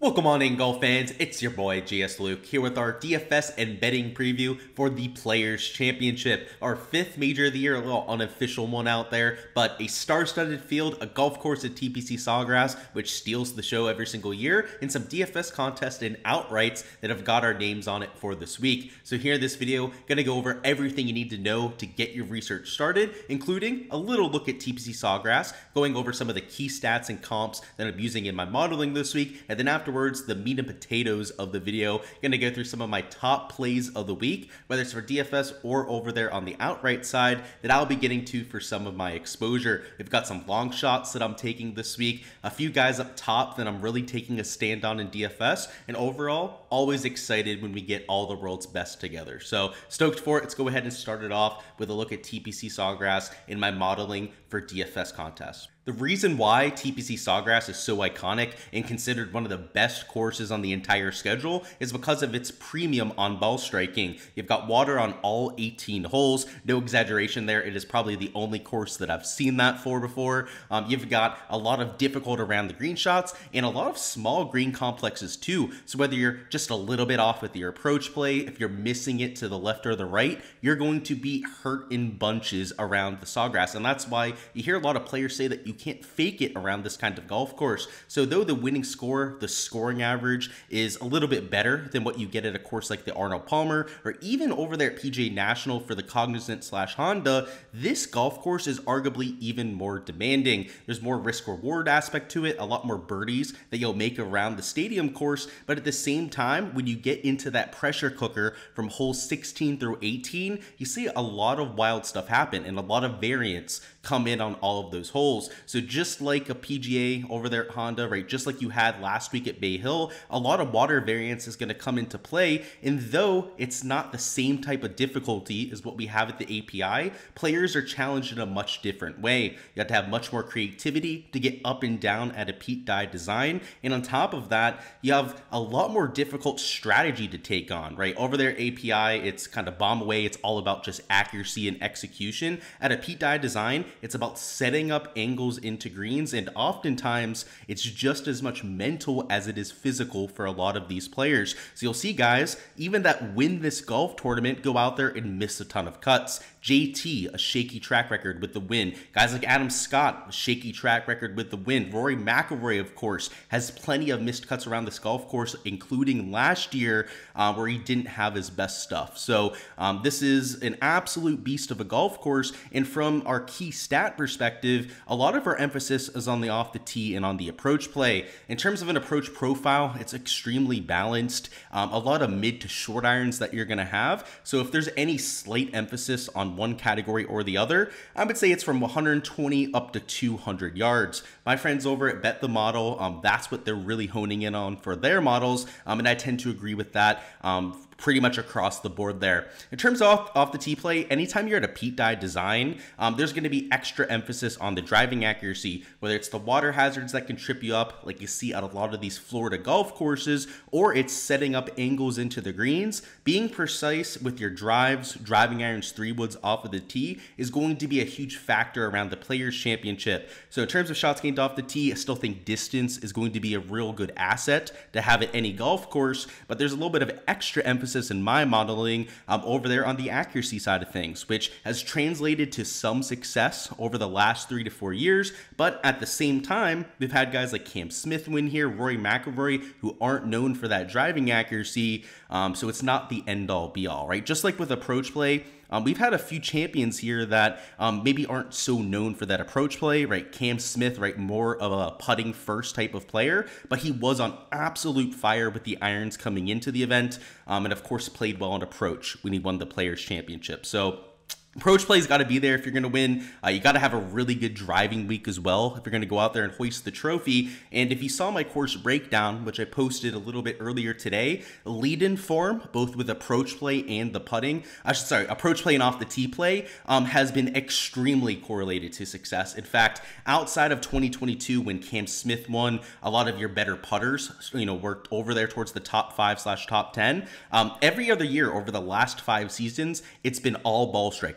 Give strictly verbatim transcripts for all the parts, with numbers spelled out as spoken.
Welcome on in, golf fans. It's your boy G S Luke here with our D F S and betting preview for the Players Championship, our fifth major of the year, a little unofficial one out there, but a star-studded field, a golf course at T P C Sawgrass, which steals the show every single year, and some D F S contests and outrights that have got our names on it for this week. So here in this video, gonna go over everything you need to know to get your research started, including a little look at T P C Sawgrass, going over some of the key stats and comps that I'm using in my modeling this week, and then after Afterwards, the meat and potatoes of the video. Gonna go through some of my top plays of the week, whether it's for D F S or over there on the outright side that I'll be getting to for some of my exposure. We've got some long shots that I'm taking this week, a few guys up top that I'm really taking a stand on in D F S, and overall, always excited when we get all the world's best together. So stoked for it. Let's go ahead and start it off with a look at T P C Sawgrass in my modeling for D F S contests. The reason why T P C Sawgrass is so iconic and considered one of the best courses on the entire schedule is because of its premium on ball striking. You've got water on all eighteen holes. No exaggeration there. It is probably the only course that I've seen that for before. Um, you've got a lot of difficult around the green shots and a lot of small green complexes too. So whether you're just a little bit off with your approach play, if you're missing it to the left or the right, you're going to be hurt in bunches around the Sawgrass. And that's why you hear a lot of players say that you You can't fake it around this kind of golf course. So though the winning score, the scoring average, is a little bit better than what you get at a course like the Arnold Palmer, or even over there at P G A National for the Cognizant slash Honda, this golf course is arguably even more demanding. There's more risk reward aspect to it, a lot more birdies that you'll make around the stadium course, but at the same time, when you get into that pressure cooker from holes sixteen through eighteen, you see a lot of wild stuff happen and a lot of variance come in on all of those holes. So just like a P G A over there at Honda, right, just like you had last week at Bay Hill, a lot of water variance is going to come into play. And though it's not the same type of difficulty as what we have at the A P I, players are challenged in a much different way. You have to have much more creativity to get up and down at a Pete Dye design. And on top of that, you have a lot more difficult strategy to take on, right? Over there at A P I, it's kind of bomb away. It's all about just accuracy and execution. At a Pete Dye design, it's about setting up angles into greens, and oftentimes it's just as much mental as it is physical for a lot of these players. So you'll see guys, even that win this golf tournament, go out there and miss a ton of cuts. J T, a shaky track record with the win. Guys like Adam Scott, a shaky track record with the win. Rory McIlroy, of course, has plenty of missed cuts around this golf course, including last year uh, where he didn't have his best stuff. So um, this is an absolute beast of a golf course, and from our key stat perspective, a lot of our emphasis is on the off the tee and on the approach play. In terms of an approach profile, it's extremely balanced. Um, a lot of mid to short irons that you're going to have. So if there's any slight emphasis on one category or the other, I would say it's from one hundred twenty up to two hundred yards. My friends over at Bet the Model, um, that's what they're really honing in on for their models, um, and I tend to agree with that um, pretty much across the board there. In terms of off, off the tee play, anytime you're at a Pete Dye design, um, there's going to be extra emphasis on the driving accuracy, whether it's the water hazards that can trip you up, like you see at a lot of these Florida golf courses, or it's setting up angles into the greens. Being precise with your drives, driving irons, three woods off of the tee is going to be a huge factor around the Players Championship. So in terms of shots gained off the tee, I still think distance is going to be a real good asset to have at any golf course, but there's a little bit of extra emphasis in my modeling um, over there on the accuracy side of things, which has translated to some success over the last three to four years. But at the same time, we've had guys like Cam Smith win here, Rory McIlroy, who aren't known for that driving accuracy. Um, so it's not the end all be all, right? Just like with approach play, Um, we've had a few champions here that um, maybe aren't so known for that approach play, right? Cam Smith, right, more of a putting first type of player, but he was on absolute fire with the irons coming into the event, um, and of course played well on approach when he won the Players Championship. So approach play's got to be there if you're going to win. Uh, you got to have a really good driving week as well if you're going to go out there and hoist the trophy. And if you saw my course breakdown, which I posted a little bit earlier today, lead-in form, both with approach play and the putting, I should sorry, approach play and off the tee play, um, has been extremely correlated to success. In fact, outside of twenty twenty-two, when Cam Smith won, a lot of your better putters, you know, worked over there towards the top five slash top ten. Um, every other year over the last five seasons, it's been all ball strikers.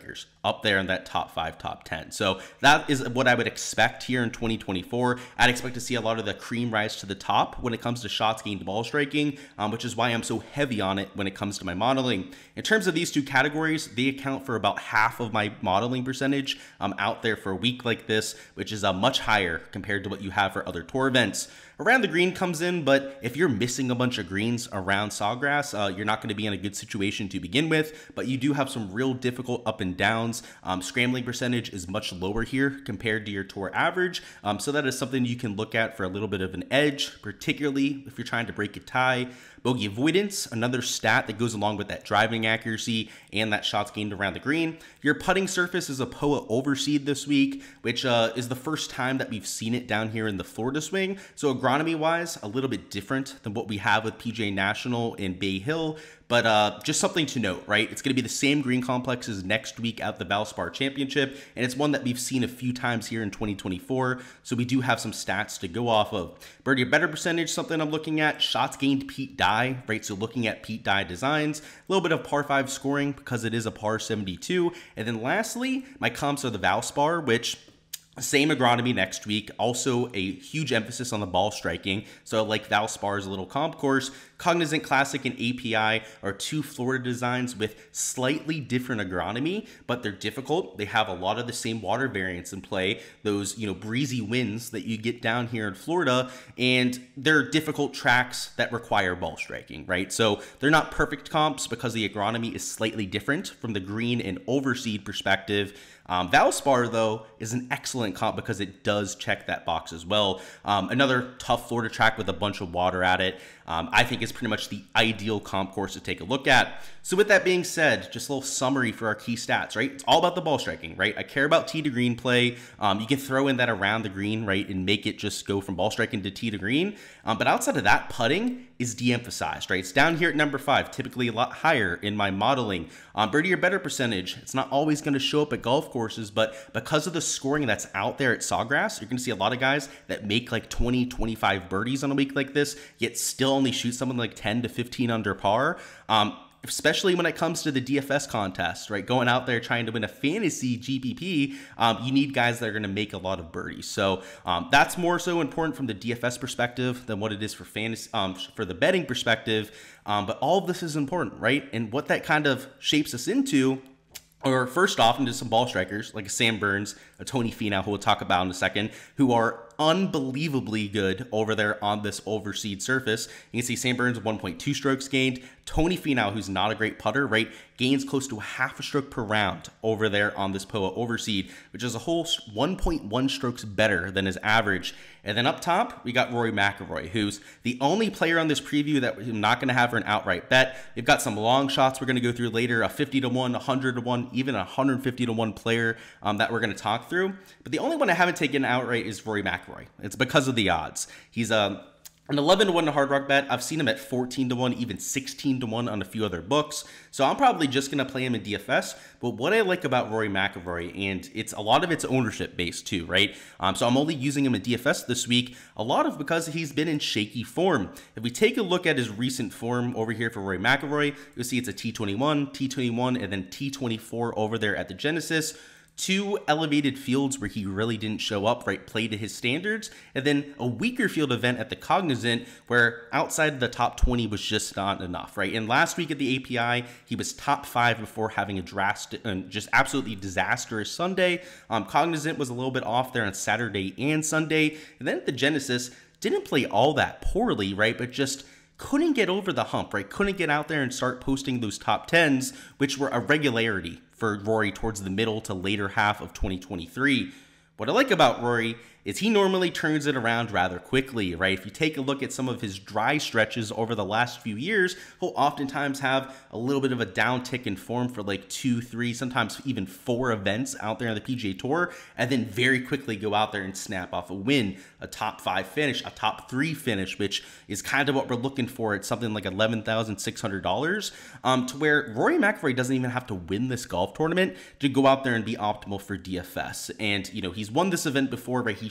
strikers up there in that top five, top ten. So that is what I would expect here in twenty twenty-four. I'd expect to see a lot of the cream rise to the top when it comes to shots gained ball striking, um, which is why I'm so heavy on it when it comes to my modeling. In terms of these two categories, they account for about half of my modeling percentage um, out there for a week like this, which is uh, much higher compared to what you have for other tour events. Around the green comes in, but if you're missing a bunch of greens around Sawgrass, uh, you're not going to be in a good situation to begin with, but you do have some real difficult up and downs. Um, scrambling percentage is much lower here compared to your tour average, um, so that is something you can look at for a little bit of an edge, particularly if you're trying to break a tie. Bogey avoidance, another stat that goes along with that driving accuracy and that shots gained around the green. Your putting surface is a P O A overseed this week, which uh, is the first time that we've seen it down here in the Florida swing. So agronomy-wise, a little bit different than what we have with P G A National and Bay Hill. But uh, just something to note, right? It's going to be the same green complexes next week at the Valspar Championship, and it's one that we've seen a few times here in twenty twenty-four, so we do have some stats to go off of. Birdie or better percentage, something I'm looking at. Shots gained Pete Dye, right? So looking at Pete Dye designs. A little bit of par five scoring because it is a par seventy-two. And then lastly, my comps are the Valspar, which... same agronomy next week, also a huge emphasis on the ball striking. So like Valspar's little comp course, Cognizant Classic and A P I are two Florida designs with slightly different agronomy, but they're difficult. They have a lot of the same water variants in play, those, you know, breezy winds that you get down here in Florida, and they're difficult tracks that require ball striking, right? So they're not perfect comps because the agronomy is slightly different from the green and overseed perspective. Um, Valspar, though, is an excellent comp because it does check that box as well. Um, another tough Florida track with a bunch of water at it. Um, I think is pretty much the ideal comp course to take a look at. So with that being said, just a little summary for our key stats, right? It's all about the ball striking, right? I care about tee to green play. Um, you can throw in that around the green, right, and make it just go from ball striking to tee to green. Um, but outside of that, putting is de-emphasized, right? It's down here at number five, typically a lot higher in my modeling. Um, birdie or better percentage, it's not always going to show up at golf courses, but because of the scoring that's out there at Sawgrass, you're going to see a lot of guys that make like twenty, twenty-five birdies on a week like this, yet still only shoot something like ten to fifteen under par. Um, especially when it comes to the D F S contest, right? Going out there trying to win a fantasy G P P, um, you need guys that are going to make a lot of birdies. So um, that's more so important from the D F S perspective than what it is for fantasy, um, for the betting perspective. Um, but all of this is important, right? And what that kind of shapes us into, or first off, into some ball strikers like a Sam Burns, a Tony Finau, who we'll talk about in a second, who are unbelievably good over there on this overseed surface. You can see Sam Burns one point two strokes gained. Tony Finau, who's not a great putter, right, gains close to a half a stroke per round over there on this P O A overseed, which is a whole one point one strokes better than his average. And then up top, we got Rory McIlroy, who's the only player on this preview that we're not going to have for an outright bet. We've got some long shots we're going to go through later, a fifty to one, a hundred to one, even a one hundred fifty to one player um, that we're going to talk through. But the only one I haven't taken outright is Rory McIlroy. It's because of the odds. He's a an eleven to one to Hard Rock bet. I've seen him at fourteen to one, even sixteen to one on a few other books. So I'm probably just going to play him in D F S. But what I like about Rory McIlroy, and it's a lot of it's ownership based too, right? Um, so I'm only using him in D F S this week, a lot of because he's been in shaky form. If we take a look at his recent form over here for Rory McIlroy, you'll see it's a T twenty-one, T twenty-one, and then T twenty-four over there at the Genesis. Two elevated fields where he really didn't show up, right, play to his standards, and then a weaker field event at the Cognizant where outside of the top twenty was just not enough, right? And last week at the A P I, he was top five before having a drastic, uh, just absolutely disastrous Sunday. Um, Cognizant was a little bit off there on Saturday and Sunday, and then at the Genesis, didn't play all that poorly, right, but just couldn't get over the hump, right? Couldn't get out there and start posting those top tens, which were a regularity for Rory towards the middle to later half of twenty twenty-three. What I like about Rory is he normally turns it around rather quickly, right? If you take a look at some of his dry stretches over the last few years, he'll oftentimes have a little bit of a downtick in form for like two, three, sometimes even four events out there on the P G A Tour, and then very quickly go out there and snap off a win, a top five finish, a top three finish, which is kind of what we're looking for at something like eleven thousand six hundred dollars, um, to where Rory McIlroy doesn't even have to win this golf tournament to go out there and be optimal for D F S. And, you know, he's won this event before, right? He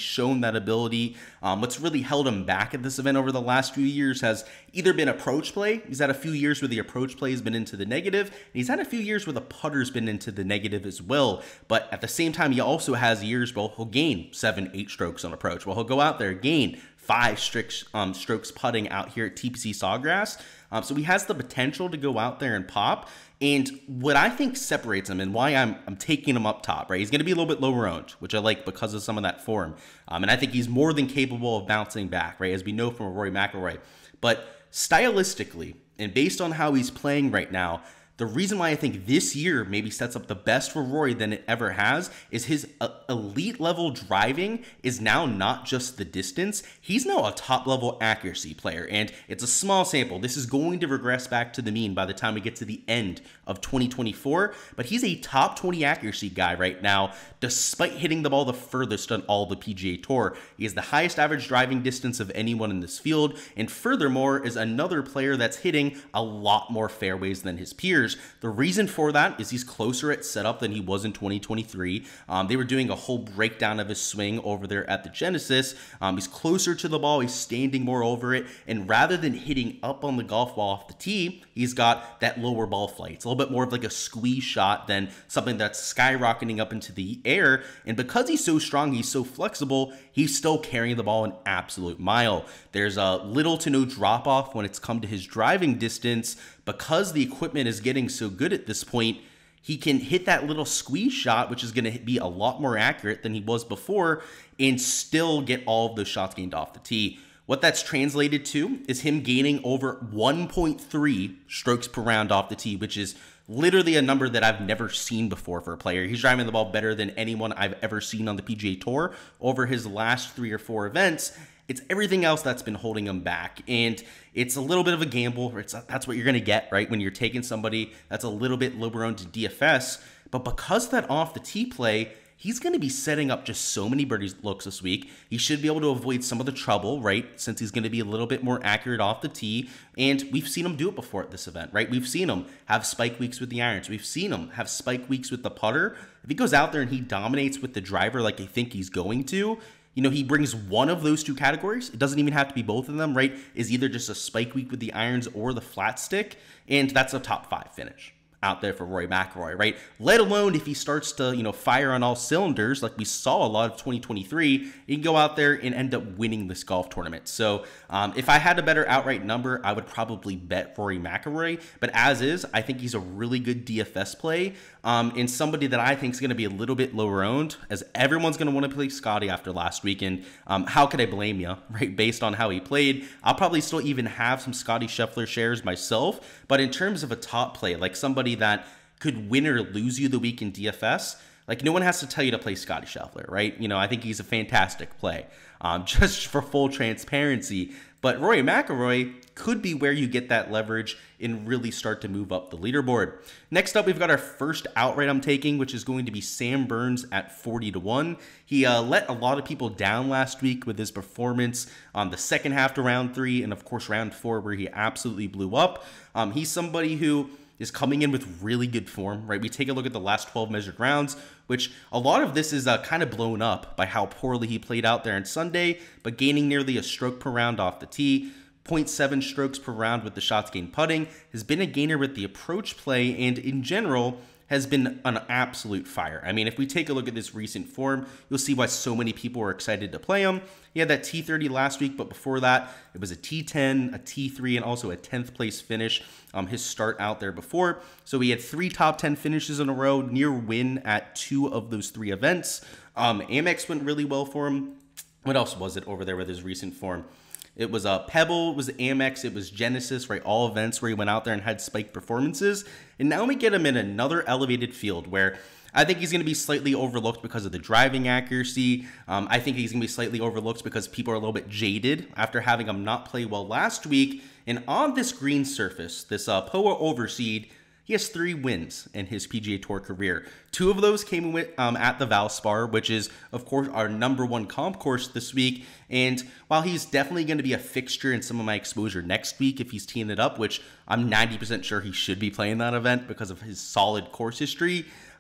shown that ability. Um, what's really held him back at this event over the last few years has either been approach play. He's had a few years where the approach play has been into the negative, and he's had a few years where the putter's been into the negative as well. But at the same time, he also has years where he'll gain seven, eight strokes on approach. Well, he'll go out there, gain five strokes, um, strokes putting out here at T P C Sawgrass. Um, so he has the potential to go out there and pop. And what I think separates him and why I'm, I'm taking him up top, right? He's going to be a little bit lower owned, which I like because of some of that form. Um, and I think he's more than capable of bouncing back, right? As we know from Rory McIlroy. But stylistically, and based on how he's playing right now, the reason why I think this year maybe sets up the best for Rory than it ever has is his uh, elite level driving is now not just the distance. He's now a top level accuracy player, and it's a small sample. This is going to regress back to the mean by the time we get to the end of twenty twenty-four, but he's a top twenty accuracy guy right now, despite hitting the ball the furthest on all the P G A Tour. He has the highest average driving distance of anyone in this field, and furthermore is another player that's hitting a lot more fairways than his peers. The reason for that is he's closer at setup than he was in twenty twenty-three. Um, they were doing a whole breakdown of his swing over there at the Genesis. Um, he's closer to the ball. He's standing more over it. And rather than hitting up on the golf ball off the tee, he's got that lower ball flight. It's a little bit more of like a squeeze shot than something that's skyrocketing up into the air. And because he's so strong, he's so flexible, he's still carrying the ball an absolute mile. There's a little to no drop off when it's come to his driving distance. Because the equipment is getting so good at this point, he can hit that little squeeze shot, which is going to be a lot more accurate than he was before, and still get all of those shots gained off the tee. What that's translated to is him gaining over one point three strokes per round off the tee, which is literally a number that I've never seen before for a player. He's driving the ball better than anyone I've ever seen on the P G A Tour over his last three or four events. It's everything else that's been holding him back, and it's a little bit of a gamble. It's that's what you're going to get, right, when you're taking somebody that's a little bit lower owned to D F S. But because of that off the tee play, he's going to be setting up just so many birdie looks this week. He should be able to avoid some of the trouble, right, since he's going to be a little bit more accurate off the tee. And we've seen him do it before at this event, right? We've seen him have spike weeks with the irons. We've seen him have spike weeks with the putter. If he goes out there and he dominates with the driver like I think he's going to, you know, he brings one of those two categories. It doesn't even have to be both of them, right? Is either just a spike week with the irons or the flat stick, and that's a top five finish out there for Rory McIlroy, right? Let alone if he starts to, you know, fire on all cylinders like we saw a lot of twenty twenty-three, he can go out there and end up winning this golf tournament. So um, if I had a better outright number, I would probably bet Rory McIlroy. But as is, I think he's a really good D F S play um, and somebody that I think is going to be a little bit lower owned, as everyone's going to want to play Scotty after last weekend. Um, how could I blame you, right? Based on how he played, I'll probably still even have some Scotty Scheffler shares myself. But in terms of a top play, like somebody that could win or lose you the week in D F S, like no one has to tell you to play Scotty Scheffler, right? You know, I think he's a fantastic play, um, just for full transparency. But Rory McIlroy could be where you get that leverage and really start to move up the leaderboard. Next up, we've got our first outright I'm taking, which is going to be Sam Burns at forty to one. He uh, let a lot of people down last week with his performance on the second half to round three and, of course, round four, where he absolutely blew up. Um, he's somebody who is coming in with really good form, right? We take a look at the last twelve measured rounds, which a lot of this is uh, kind of blown up by how poorly he played out there on Sunday, but gaining nearly a stroke per round off the tee. zero point seven strokes per round with the shots gained putting, has been a gainer with the approach play, and in general has been an absolute fire. I mean, if we take a look at this recent form, you'll see why so many people were excited to play him. He had that T thirty last week, but before that, it was a T ten, a T three, and also a tenth place finish, um, his start out there before. So he had three top ten finishes in a row, near win at two of those three events. Um, Amex went really well for him. What else was it over there with his recent form? It was a uh, Pebble, it was Amex, it was Genesis, right? All events where he went out there and had spiked performances. And now we get him in another elevated field where I think he's going to be slightly overlooked because of the driving accuracy. Um, I think he's going to be slightly overlooked because people are a little bit jaded after having him not play well last week. And on this green surface, this uh, P O A Overseed, he has three wins in his P G A Tour career. Two of those came with, um, at the Valspar, which is, of course, our number one comp course this week. And while he's definitely going to be a fixture in some of my exposure next week if he's teeing it up, which I'm ninety percent sure he should be playing that event because of his solid course history,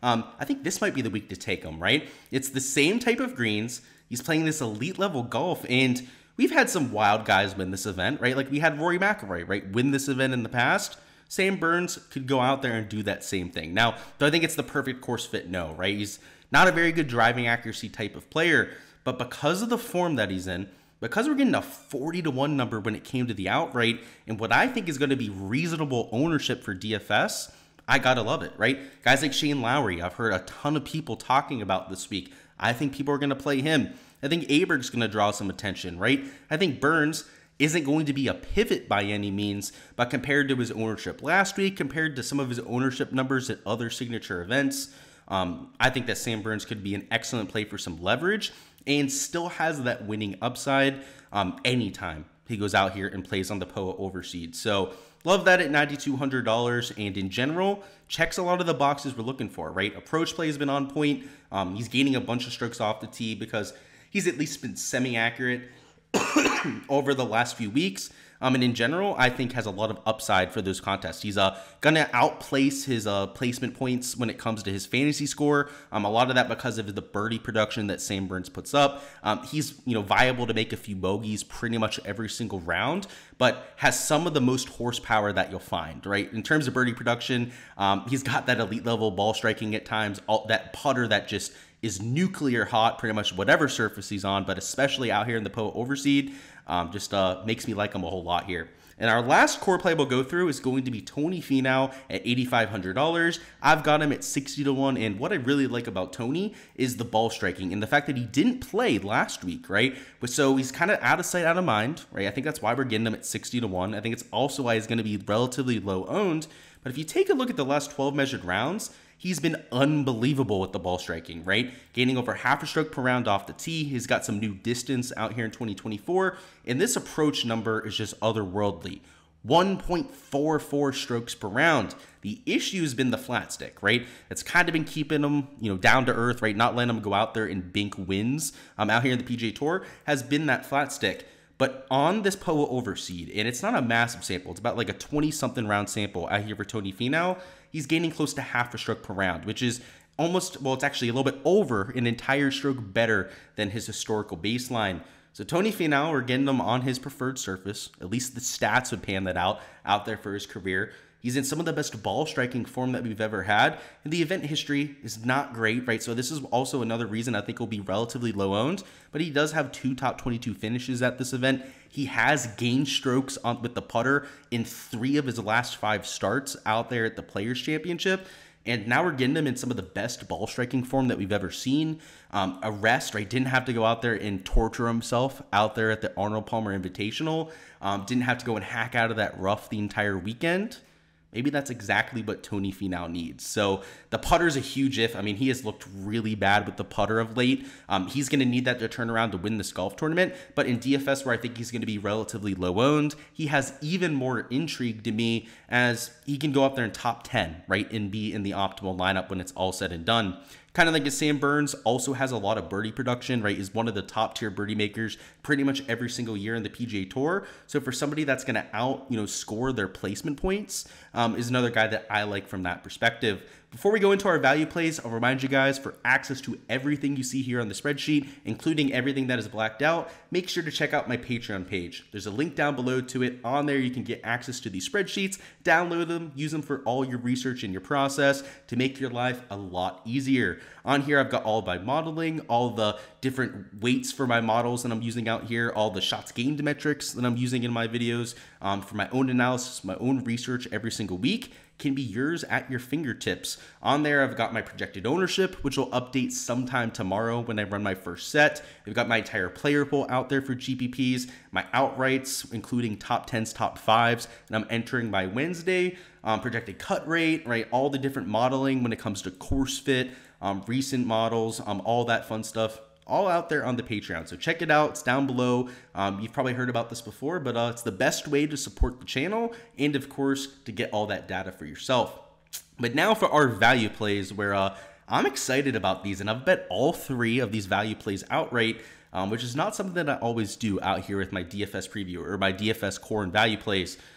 um, I think this might be the week to take him, right? It's the same type of greens. He's playing this elite level golf, and we've had some wild guys win this event, right? Like we had Rory McIlroy, right, win this event in the past. Sam Burns could go out there and do that same thing. Now, do I think it's the perfect course fit? No, right? He's not a very good driving accuracy type of player, but because of the form that he's in, because we're getting a forty to one number when it came to the outright, and what I think is going to be reasonable ownership for D F S, I gotta love it, right? Guys like Shane Lowry, I've heard a ton of people talking about this week. I think people are going to play him. I think Aberg's going to draw some attention, right? I think Burns isn't going to be a pivot by any means, but compared to his ownership last week, compared to some of his ownership numbers at other signature events, um, I think that Sam Burns could be an excellent play for some leverage and still has that winning upside um, anytime he goes out here and plays on the P O A Overseed. So love that at nine thousand two hundred dollars, and in general, checks a lot of the boxes we're looking for, right? Approach play has been on point. Um, he's gaining a bunch of strokes off the tee because he's at least been semi-accurate over the last few weeks. Um, and in general, I think has a lot of upside for those contests. He's uh, going to outplace his uh, placement points when it comes to his fantasy score. Um, a lot of that because of the birdie production that Sam Burns puts up. Um, he's you know viable to make a few bogeys pretty much every single round, but has some of the most horsepower that you'll find, right? In terms of birdie production, um, he's got that elite level ball striking at times, all, that putter that just is nuclear hot pretty much whatever surface he's on, but especially out here in the P O A Overseed, um, just uh, makes me like him a whole lot here. And our last core play we'll go through is going to be Tony Finau at eight thousand five hundred dollars. I've got him at sixty to one, and what I really like about Tony is the ball striking and the fact that he didn't play last week, right? But so he's kind of out of sight, out of mind, right? I think that's why we're getting him at sixty to one. I think it's also why he's going to be relatively low owned. But if you take a look at the last twelve measured rounds, he's been unbelievable with the ball striking, right? Gaining over half a stroke per round off the tee. He's got some new distance out here in twenty twenty-four. And this approach number is just otherworldly. one point four four strokes per round. The issue has been the flat stick, right? It's kind of been keeping him, you know, down to earth, right? Not letting him go out there and bink wins um, out here in the P G A Tour has been that flat stick. But on this P O A Overseed, and it's not a massive sample, it's about like a twenty-something round sample out here for Tony Finau, he's gaining close to half a stroke per round, which is almost, well, it's actually a little bit over an entire stroke better than his historical baseline. So Tony Finau, we're getting him on his preferred surface. At least the stats would pan that out out there for his career. He's in some of the best ball striking form that we've ever had. And the event history is not great, right? So this is also another reason I think he'll be relatively low owned, but he does have two top twenty-two finishes at this event. He has gained strokes on with the putter in three of his last five starts out there at the Players Championship. And now we're getting him in some of the best ball striking form that we've ever seen. Um, a rest, right? Didn't have to go out there and torture himself out there at the Arnold Palmer Invitational. Um, didn't have to go and hack out of that rough the entire weekend. Maybe that's exactly what Tony Finau needs. So the putter is a huge if. I mean, he has looked really bad with the putter of late. Um, he's going to need that to turn around to win this golf tournament. But in D F S, where I think he's going to be relatively low owned, he has even more intrigue to me as he can go up there in top ten, right, and be in the optimal lineup when it's all said and done. Kind of like as Sam Burns also has a lot of birdie production, right? Is one of the top tier birdie makers pretty much every single year in the P G A Tour. So for somebody that's going to out, you know, score their placement points, um, is another guy that I like from that perspective. Before we go into our value plays, I'll remind you guys, for access to everything you see here on the spreadsheet, including everything that is blacked out, make sure to check out my Patreon page. There's a link down below to it. On there, you can get access to these spreadsheets, download them, use them for all your research and your process to make your life a lot easier. On here, I've got all of my modeling, all the different weights for my models that I'm using out here, all the shots gained metrics that I'm using in my videos um, for my own analysis, my own research every single week. Can be yours at your fingertips. On there, I've got my projected ownership, which will update sometime tomorrow when I run my first set. I've got my entire player pool out there for G P Ps, my outrights, including top tens, top fives, and I'm entering by Wednesday. Um, projected cut rate, right? All the different modeling when it comes to course fit, um, recent models, um, all that fun stuff. All out there on the Patreon. So check it out. It's down below. Um, you've probably heard about this before, but uh, it's the best way to support the channel and, of course, to get all that data for yourself. But now for our value plays, where uh, I'm excited about these, and I've bet all three of these value plays outright, um, which is not something that I always do out here with my D F S preview or my D F S core and value plays.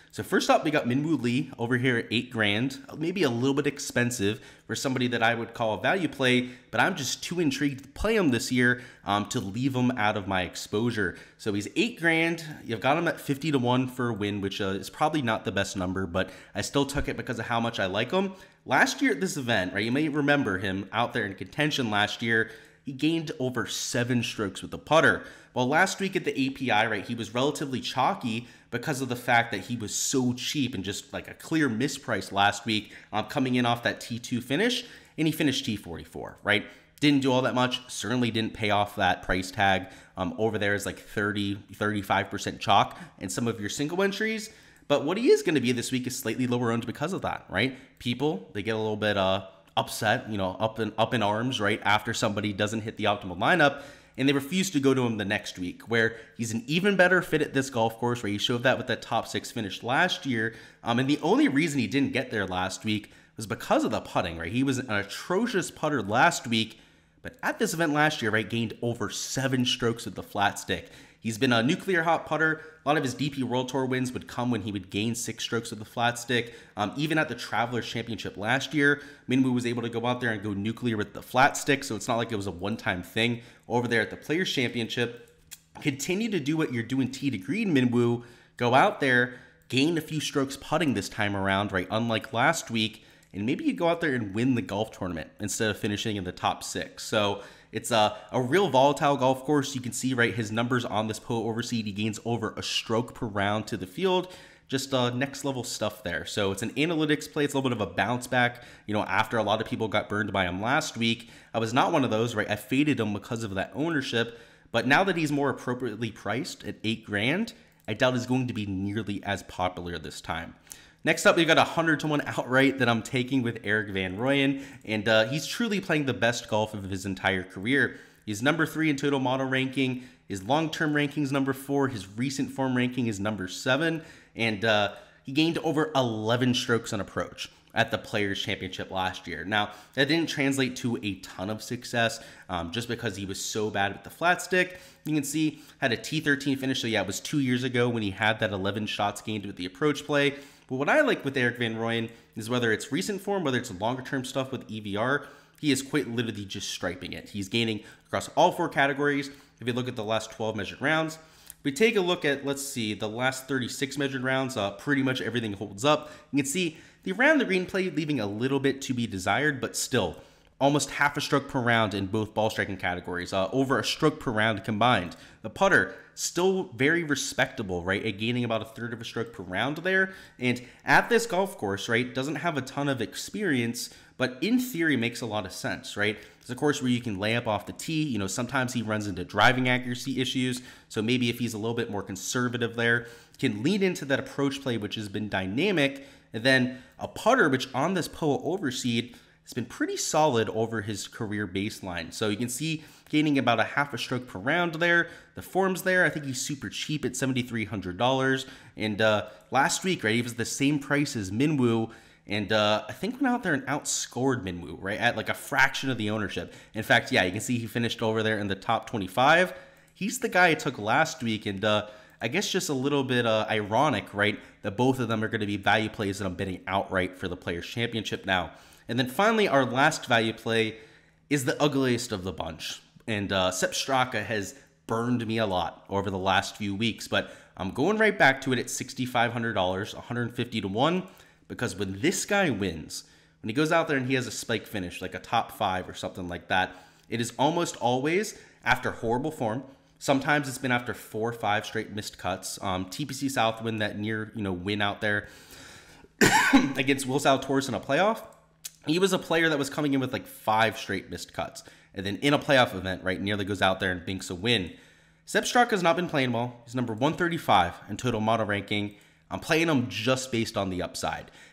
So first up, we got Minwoo Lee over here at eight grand, maybe a little bit expensive for somebody that I would call a value play, but I'm just too intrigued to play him this year um, to leave him out of my exposure. So he's eight grand. You've got him at fifty to one for a win, which uh, is probably not the best number, but I still took it because of how much I like him. Last year at this event, right, you may remember him out there in contention last year. He gained over seven strokes with the putter. Well, last week at the A P I, right, he was relatively chalky because of the fact that he was so cheap and just like a clear misprice last week, um, coming in off that T two finish, and he finished T forty-four, right? Didn't do all that much, certainly didn't pay off that price tag. Um, over there is like thirty, thirty-five percent chalk in some of your single entries. But what he is going to be this week is slightly lower owned because of that, right? People, they get a little bit uh, upset, you know, up in, up in arms, right, after somebody doesn't hit the optimal lineup, and they refuse to go to him the next week, where he's an even better fit at this golf course, where he showed that with that top six finish last year. Um, and the only reason he didn't get there last week was because of the putting, right? He was an atrocious putter last week, but at this event last year, right, gained over seven strokes with the flat stick. He's been a nuclear hot putter. A lot of his D P World Tour wins would come when he would gain six strokes with the flat stick. Um, even at the Travelers Championship last year, Minwoo was able to go out there and go nuclear with the flat stick, so it's not like it was a one-time thing. Over there at the Players Championship, continue to do what you're doing tee to green, Minwoo. Go out there, gain a few strokes putting this time around, right, unlike last week, and maybe you go out there and win the golf tournament instead of finishing in the top six. So it's a, a real volatile golf course. You can see, right, his numbers on this P O Overseed. He gains over a stroke per round to the field. Just uh, next level stuff there. So it's an analytics play. It's a little bit of a bounce back, you know, after a lot of people got burned by him last week. I was not one of those, right? I faded him because of that ownership. But now that he's more appropriately priced at eight grand, I doubt he's going to be nearly as popular this time. Next up, we've got a one hundred to one outright that I'm taking with Erik van Rooyen, and uh, he's truly playing the best golf of his entire career. He's number three in total model ranking. His long-term ranking is number four. His recent form ranking is number seven, and uh, he gained over eleven strokes on approach at the Players Championship last year. Now, that didn't translate to a ton of success um, just because he was so bad with the flat stick. You can see, had a T thirteen finish, so yeah, it was two years ago when he had that eleven shots gained with the approach play. But what I like with Erik van Rooyen is whether it's recent form, whether it's longer term stuff with E V R, he is quite literally just striping it. He's gaining across all four categories. If you look at the last twelve measured rounds, if we take a look at, let's see, the last thirty-six measured rounds, uh, pretty much everything holds up. You can see the around the green play leaving a little bit to be desired, but still almost half a stroke per round in both ball striking categories, uh, over a stroke per round combined. The putter, still very respectable, right, at gaining about a third of a stroke per round there. And at this golf course, right, doesn't have a ton of experience, but in theory makes a lot of sense, right? It's a course where you can lay up off the tee. You know, sometimes he runs into driving accuracy issues, so maybe if he's a little bit more conservative there, can lean into that approach play, which has been dynamic, and then a putter, which on this P O Overseed, it's been pretty solid over his career baseline. So you can see gaining about a half a stroke per round there. The form's there. I think he's super cheap at seven thousand three hundred dollars. And uh, last week, right, he was the same price as Minwoo. And uh, I think went out there and outscored Minwoo, right, at like a fraction of the ownership. In fact, yeah, you can see he finished over there in the top twenty-five. He's the guy I took last week. And uh, I guess just a little bit uh, ironic, right, that both of them are going to be value plays that I'm bidding outright for the Players Championship now. And then finally, our last value play is the ugliest of the bunch. And uh, Sepp Straka has burned me a lot over the last few weeks, but I'm going right back to it at six thousand five hundred dollars, one hundred fifty to one, because when this guy wins, when he goes out there and he has a spike finish, like a top five or something like that, it is almost always after horrible form. Sometimes it's been after four or five straight missed cuts. Um, T P C Southwind, that near, you know, win out there against Will Zalatoris in a playoff. He was a player that was coming in with like five straight missed cuts. And then in a playoff event, right, nearly goes out there and binks a win. Sepp Straka has not been playing well. He's number one thirty-five in total model ranking. I'm playing him just based on the upside.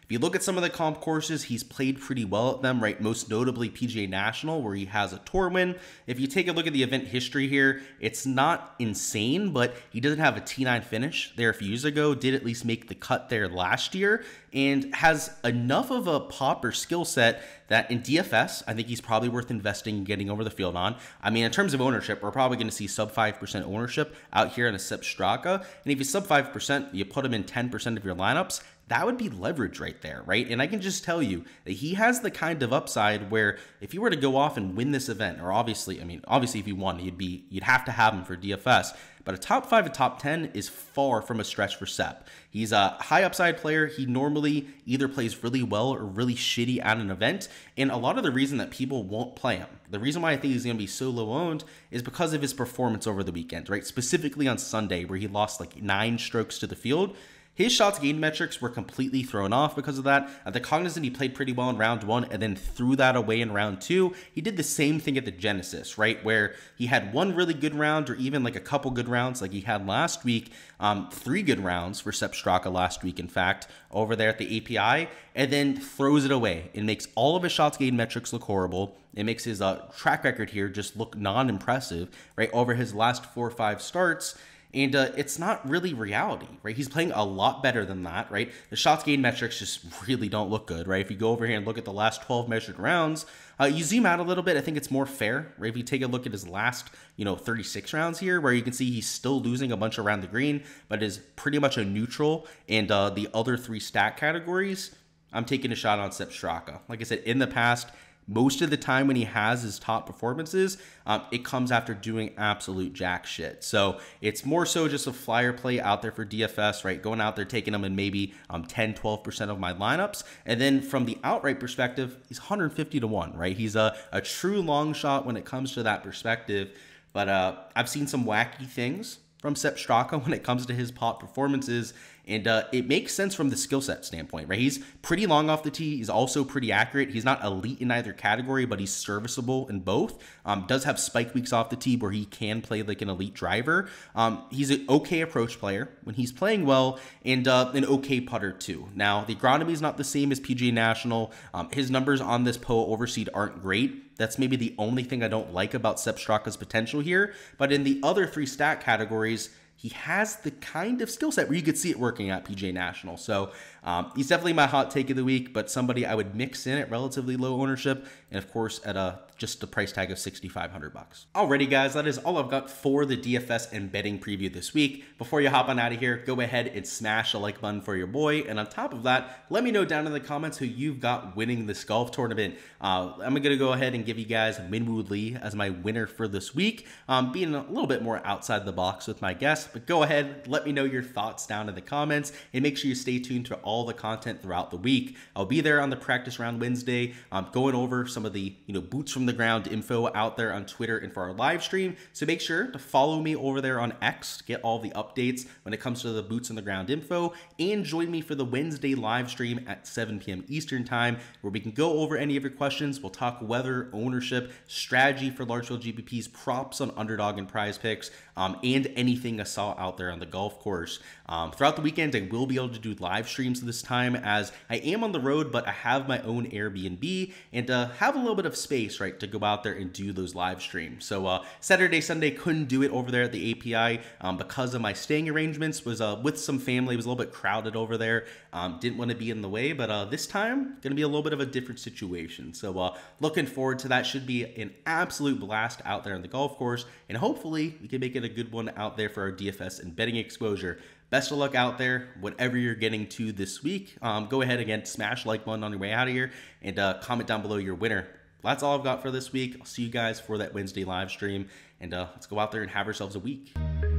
If you look at some of the comp courses, he's played pretty well at them, right? Most notably P G A National, where he has a tour win. If you take a look at the event history here, it's not insane, but he doesn't have a T nine finish there a few years ago, did at least make the cut there last year, and has enough of a pop or skill set that in D F S, I think he's probably worth investing and getting over the field on. I mean, in terms of ownership, we're probably going to see sub five percent ownership out here in a Sepp Straka. And if he's sub five percent, you put him in ten percent of your lineups, that would be leverage right there, right? And I can just tell you that he has the kind of upside where if you were to go off and win this event, or obviously, I mean, obviously if you won, you'd be, you'd have to have him for D F S, but a top five, a top ten is far from a stretch for Sepp. He's a high upside player. He normally either plays really well or really shitty at an event. And a lot of the reason that people won't play him, the reason why I think he's going to be so low owned is because of his performance over the weekend, right? Specifically on Sunday, where he lost like nine strokes to the field. His shots gained metrics were completely thrown off because of that. At the Cognizant, he played pretty well in round one and then threw that away in round two. He did the same thing at the Genesis, right? Where he had one really good round or even like a couple good rounds like he had last week. Um, three good rounds for Sepp Straka last week, in fact, over there at the A P I, and then throws it away and makes all of his shots gained metrics look horrible. It makes his uh, track record here just look non-impressive, right? Over his last four or five starts. And uh, it's not really reality, right? He's playing a lot better than that, right? The shots gained metrics just really don't look good, right? If you go over here and look at the last twelve measured rounds, uh, you zoom out a little bit, I think it's more fair, right? If you take a look at his last, you know, thirty-six rounds here, where you can see he's still losing a bunch around the green, but is pretty much a neutral. And uh, the other three stat categories, I'm taking a shot on Sepp Straka. Like I said, in the past, most of the time when he has his top performances, um, it comes after doing absolute jack shit. So it's more so just a flyer play out there for D F S, right? Going out there, taking him in maybe um, ten, twelve percent of my lineups. And then from the outright perspective, he's one hundred fifty to one, right? He's a, a true long shot when it comes to that perspective. But uh, I've seen some wacky things from Sepp Straka when it comes to his pop performances. And uh, it makes sense from the skill set standpoint, right? He's pretty long off the tee. He's also pretty accurate. He's not elite in either category, but he's serviceable in both. Um, does have spike weeks off the tee where he can play like an elite driver. Um, he's an okay approach player when he's playing well, and uh, an okay putter too. Now, the agronomy is not the same as P G A National. Um, his numbers on this P O Overseed aren't great. That's maybe the only thing I don't like about Sepp Straka's potential here. But in the other three stat categories, he has the kind of skill set where you could see it working at P G A National. So um, he's definitely my hot take of the week, but somebody I would mix in at relatively low ownership, and of course at a just a price tag of sixty-five hundred bucks. Alrighty guys, that is all I've got for the D F S and betting preview this week. Before you hop on out of here, go ahead and smash a like button for your boy, and on top of that, let me know down in the comments who you've got winning this golf tournament. Uh, I'm gonna go ahead and give you guys Minwoo Lee as my winner for this week, um, being a little bit more outside the box with my guess, but go ahead, let me know your thoughts down in the comments, and make sure you stay tuned to all the content throughout the week. I'll be there on the practice round Wednesday, um, going over some of the you know boots from the ground info out there on Twitter and for our live stream. So make sure to follow me over there on X to get all the updates when it comes to the boots on the ground info, and join me for the Wednesday live stream at seven p m Eastern time, where we can go over any of your questions. We'll talk weather, ownership, strategy for large field G P Ps, props on underdog and prize picks, um, and anything I saw out there on the golf course. Um, throughout the weekend, I will be able to do live streams this time, as I am on the road, but I have my own Airbnb and uh, have a little bit of space, right, to go out there and do those live streams. So uh, Saturday, Sunday, couldn't do it over there at the A P I um, because of my staying arrangements. Was uh, with some family. It was a little bit crowded over there. Um, didn't want to be in the way, but uh, this time, going to be a little bit of a different situation. So uh, looking forward to that. Should be an absolute blast out there on the golf course, and hopefully we can make it a good one out there for our D F S and betting exposure. Best of luck out there, whatever you're getting to this week. Um, go ahead, again, smash like button on your way out of here, and uh, comment down below your winner. That's all I've got for this week. I'll see you guys for that Wednesday live stream, and uh, let's go out there and have ourselves a week.